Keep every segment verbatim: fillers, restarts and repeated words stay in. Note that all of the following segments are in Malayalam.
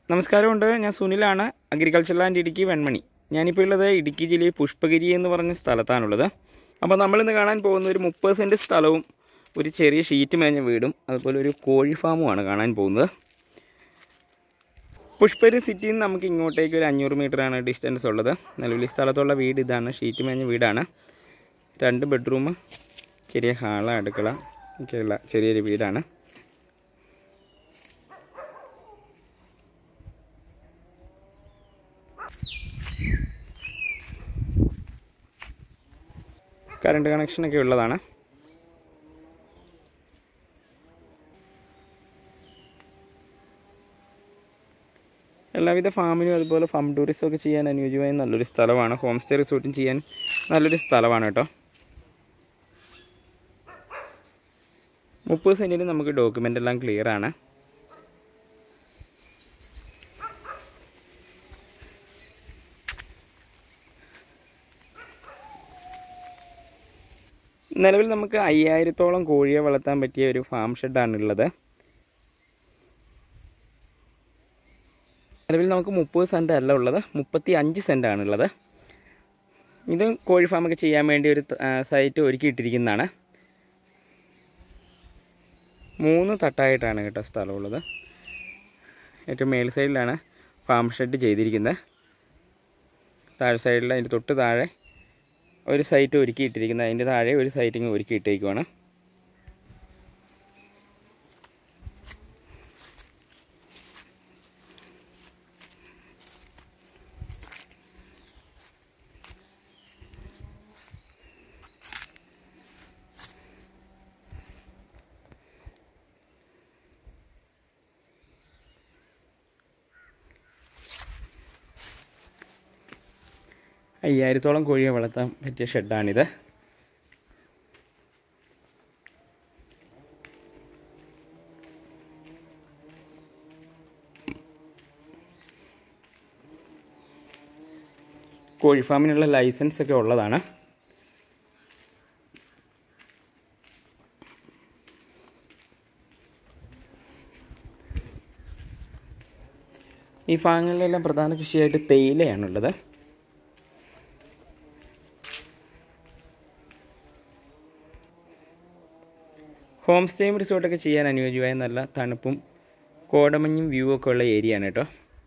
നമസ്കാരമുണ്ട്. ഞാൻ സുനിലാണ്, അഗ്രികൾച്ചർ ലാൻഡ് ഇടുക്കി വെൺമണി. ഞാനിപ്പോൾ ഉള്ളത് ഇടുക്കി ജില്ലയിൽ പുഷ്പഗിരി എന്ന് പറഞ്ഞ സ്ഥലത്താണുള്ളത്. അപ്പോൾ നമ്മളിന്ന് കാണാൻ പോകുന്ന ഒരു മുപ്പത് സെൻറ്റ് സ്ഥലവും ഒരു ചെറിയ ഷീറ്റ് മേഞ്ഞ വീടും അതുപോലെ ഒരു കോഴി ഫാമുമാണ് കാണാൻ പോകുന്നത്. പുഷ്പഗിരി സിറ്റിയിൽ നിന്ന് നമുക്ക് ഇങ്ങോട്ടേക്ക് ഒരു അഞ്ഞൂറ് മീറ്ററാണ് ഡിസ്റ്റൻസ് ഉള്ളത്. നിലവിൽ സ്ഥലത്തുള്ള വീട് ഇതാണ്, ഷീറ്റ് മേഞ്ഞ വീടാണ്. രണ്ട് ബെഡ്റൂം, ചെറിയ ഹാള, അടുക്കള ഒക്കെയുള്ള ചെറിയൊരു വീടാണ്. കറണ്ട് കണക്ഷനൊക്കെ ഉള്ളതാണ്. എല്ലാവിധ ഫാമിനും അതുപോലെ ഫാം ടൂറിസം ഒക്കെ ചെയ്യാൻ അനുയോജ്യമായ നല്ലൊരു സ്ഥലമാണ്. ഹോം സ്റ്റേ റിസോർട്ടും ചെയ്യാൻ നല്ലൊരു സ്ഥലമാണ് കേട്ടോ. മുപ്പത് സെൻറ്റിന് നമുക്ക് ഡോക്യുമെൻ്റ് എല്ലാം ക്ലിയർ ആണ്. നിലവിൽ നമുക്ക് അയ്യായിരത്തോളം കോഴിയെ വളർത്താൻ പറ്റിയ ഒരു ഫാം ഷെഡാണുള്ളത്. നിലവിൽ നമുക്ക് മുപ്പത് സെൻറ്റ് അല്ല ഉള്ളത്, മുപ്പത്തി അഞ്ച് സെൻറ്റാണുള്ളത്. ഇത് കോഴി ഫാമൊക്കെ ചെയ്യാൻ വേണ്ടി ഒരു സൈറ്റ് ഒരുക്കിയിട്ടിരിക്കുന്നതാണ്. മൂന്ന് തട്ടായിട്ടാണ് കേട്ടോ സ്ഥലമുള്ളത്. ഏറ്റവും മേൽ സൈഡിലാണ് ഫാം ഷെഡ് ചെയ്തിരിക്കുന്നത്. താഴെ സൈഡിൽ അതിൻ്റെ തൊട്ട് താഴെ ഒരു സൈറ്റ് ഒരുക്കിയിട്ടിരിക്കുന്നത്, അതിൻ്റെ താഴെ ഒരു സൈറ്റിങ് ഒരുക്കിയിട്ടേക്കുവാണ്. അയ്യായിരത്തോളം കോഴിയെ വളർത്താൻ പറ്റിയ ഷെഡാണിത്. കോഴി ഫാമിനുള്ള ലൈസൻസ് ഒക്കെ ഉള്ളതാണ്. ഈ ഫാമുകളിലെല്ലാം പ്രധാന കൃഷിയായിട്ട് തേയിലയാണുള്ളത്. ഹോം സ്റ്റേയും റിസോർട്ടൊക്കെ ചെയ്യാൻ അനുയോജ്യമായ നല്ല തണുപ്പും കോടമഞ്ഞും വ്യൂ ഒക്കെ ഉള്ള ഏരിയ ആണ് കേട്ടോ.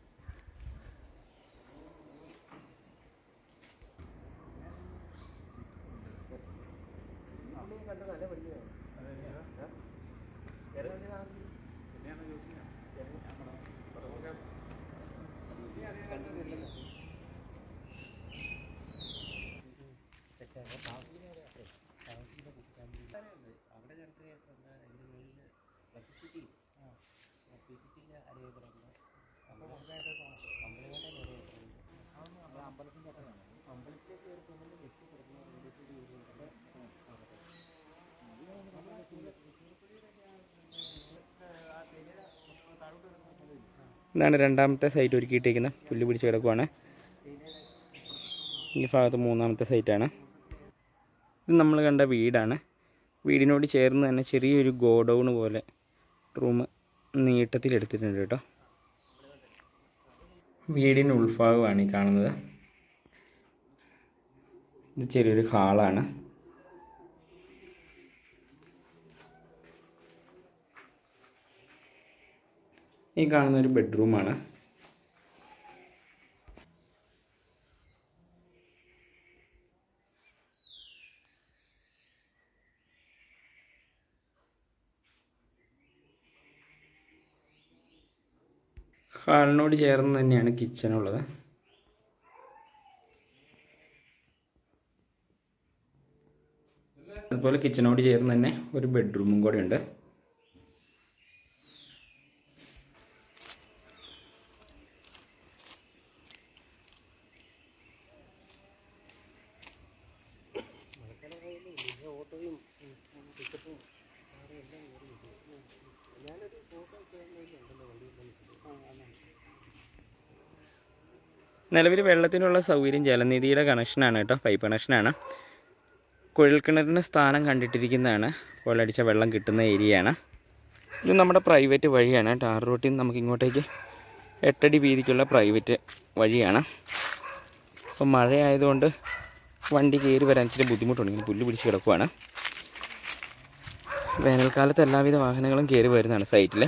ഇതാണ് രണ്ടാമത്തെ സൈറ്റ് ഒരുക്കിയിട്ടേക്കുന്നത്. പുല്ല് പിടിച്ച് കിടക്കുവാണ്. ഈ ഭാഗത്ത് മൂന്നാമത്തെ സൈറ്റാണ്. ഇത് നമ്മൾ കണ്ട വീടാണ്. വീടിനോട് ചേർന്ന് തന്നെ ചെറിയൊരു ഗോഡൗൺ പോലെ റൂം നീട്ടത്തിലെടുത്തിട്ടുണ്ട് കേട്ടോ. വീടിന് ഉൾഭാഗമാണ് ഈ കാണുന്നത്. ഇത് ചെറിയൊരു ഹാളാണ്. ഈ കാണുന്ന ഒരു ബെഡ്റൂമാണ്. ഹാളിനോട് ചേർന്ന് തന്നെയാണ് കിച്ചണുള്ളത്. അതുപോലെ കിച്ചണോട് ചേർന്ന് തന്നെ ഒരു ബെഡ്റൂമും കൂടെ ഉണ്ട്. നിലവിൽ വെള്ളത്തിനുള്ള സൗകര്യം ജലനിധിയുടെ കണക്ഷനാണ് കേട്ടോ, പൈപ്പ് കണക്ഷനാണ്. കുഴൽക്കിണറിന് സ്ഥാനം കണ്ടിട്ടിരിക്കുന്നതാണ്. കോലടിച്ച വെള്ളം കിട്ടുന്ന ഏരിയയാണ്. ഇത് നമ്മുടെ പ്രൈവറ്റ് വഴിയാണ്. ടാർ റൂട്ടിൽ നിന്ന് നമുക്ക് ഇങ്ങോട്ടേക്ക് എട്ടടി വീതിക്കുള്ള പ്രൈവറ്റ് വഴിയാണ്. അപ്പം മഴയായതുകൊണ്ട് വണ്ടി കയറി വരാൻ ഇച്ചിരി ബുദ്ധിമുട്ടുണ്ട്. ഇങ്ങനെ പുല്ല് പിടിച്ച് കിടക്കുവാണ്. വേനൽക്കാലത്ത് എല്ലാവിധ വാഹനങ്ങളും കയറി വരുന്നതാണ് സൈറ്റിൽ.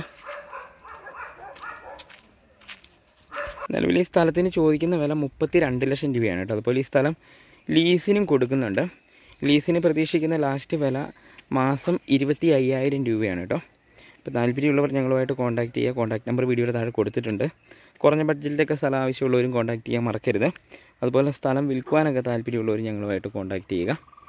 നിലവിൽ ഈ സ്ഥലത്തിന് ചോദിക്കുന്ന വില മുപ്പത്തി രണ്ട് ലക്ഷം രൂപയാണ് കേട്ടോ. അതുപോലെ ഈ സ്ഥലം ലീസിനും കൊടുക്കുന്നുണ്ട്. ലീസിന് പ്രതീക്ഷിക്കുന്ന ലാസ്റ്റ് വില മാസം ഇരുപത്തി അയ്യായിരം രൂപയാണ് കേട്ടോ. ഇപ്പോൾ താല്പര്യമുള്ളവർ ഞങ്ങളുമായിട്ട് കോൺടാക്റ്റ് ചെയ്യുക. കോൺടാക്ട് നമ്പർ വീഡിയോയുടെ താഴെ കൊടുത്തിട്ടുണ്ട്. കുറഞ്ഞ ബഡ്ജറ്റിലൊക്കെ സ്ഥലം ആവശ്യമുള്ളവരും കോൺടാക്റ്റ് ചെയ്യാൻ മറക്കരുത്. അതുപോലെ സ്ഥലം വിൽക്കുവാനൊക്കെ താല്പര്യമുള്ളവരും ഞങ്ങളുമായിട്ട് കോൺടാക്റ്റ് ചെയ്യുക.